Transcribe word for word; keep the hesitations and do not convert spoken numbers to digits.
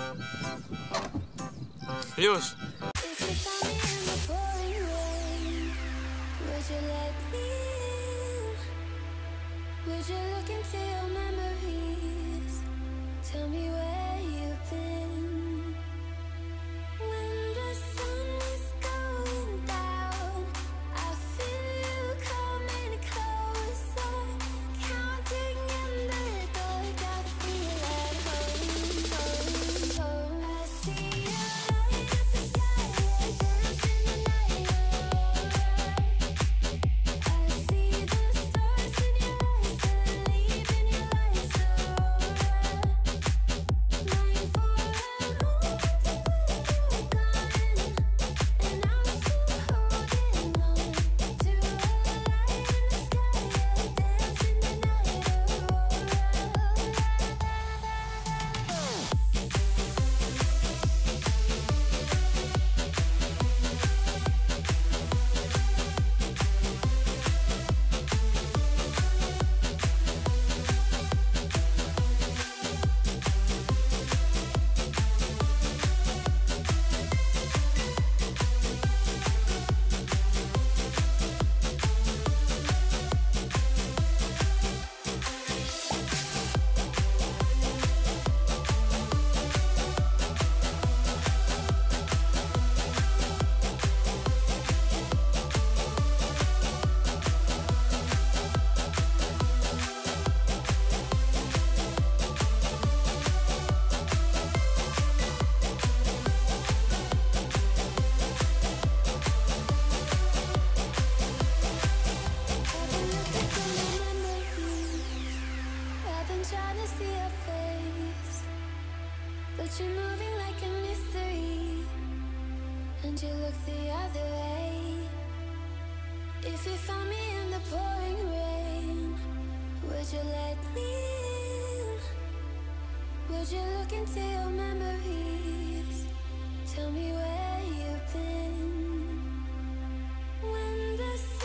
Już. Would you look into your memories? Tell me where you've been. When the sun is going down, I feel you coming closer. Counting in the dark, I feel at home, home, home. I see you light up the sky, dancing the night away. I see the stars in your eyes, believe in your light so bright. Mine for a moment when you're gone, and I'm still holding on to a light in the sky, dancing the night away. I've been trying to see your face, but you're moving like a mystery, and you look the other way. If you found me in the pouring rain, would you let me in? Would you look into your memories? Tell me where you've been. When the